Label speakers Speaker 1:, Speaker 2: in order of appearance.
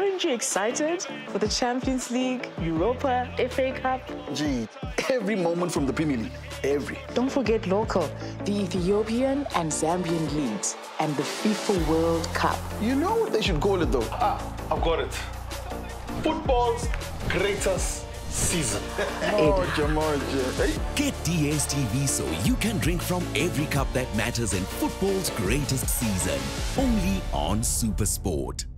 Speaker 1: aren't you excited for the Champions League, Europa, FA Cup?
Speaker 2: Gee, every moment from the Premier League, every.
Speaker 1: Don't forget local, the Ethiopian and Zambian leagues, and the FIFA World Cup.
Speaker 2: You know what they should call it though?
Speaker 3: I've got it. Football's greatest season.
Speaker 4: Get DStv so you can drink from every cup that matters in football's greatest season. Only on SuperSport.